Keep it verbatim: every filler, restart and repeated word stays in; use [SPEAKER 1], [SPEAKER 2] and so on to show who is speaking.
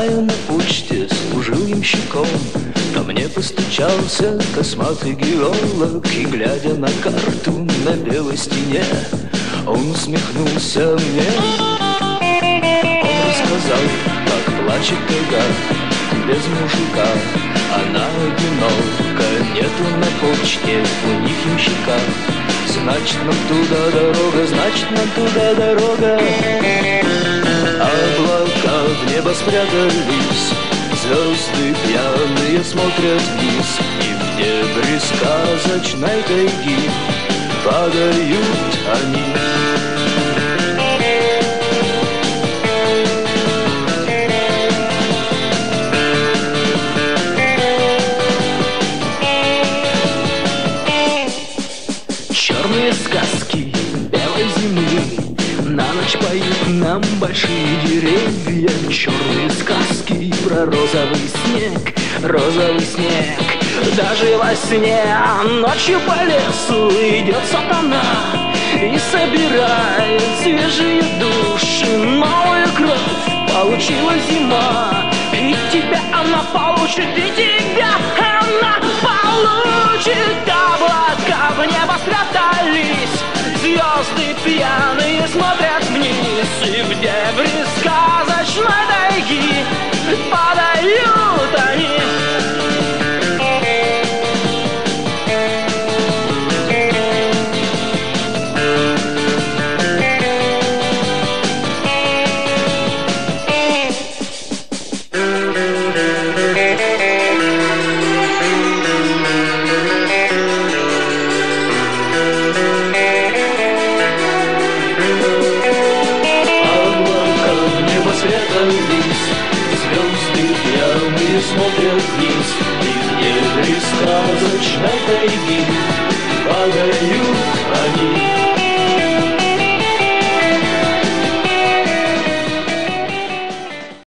[SPEAKER 1] я на почте служил ямщиком, ко мне постучался косматый геолог, и, глядя на карту на белой стене, он усмехнулся мне. Он рассказал, как плачет тайга без мужика, она одинока, нету на почте у них ямщика. Значит, нам туда дорога, значит, нам туда дорога. Облака в небо спрятались, звезды пьяные смотрят вниз, и в дебри сказочной тайги падают они. Черные сказки белой зимы на ночь поют нам большие деревья. Черные сказки про розовый снег, розовый снег. Даже во сне ночью по лесу идет сатана и собирает свежие души. Новую кровь получила зима, и тебя она получит, и тебя она получит. Облака в небо спрятались, звезды пьяные смотрят вниз, и в дебри сказочной тайги падают они. Звезды пьяные смотрят вниз, и в дебри сказочной тайги падают они.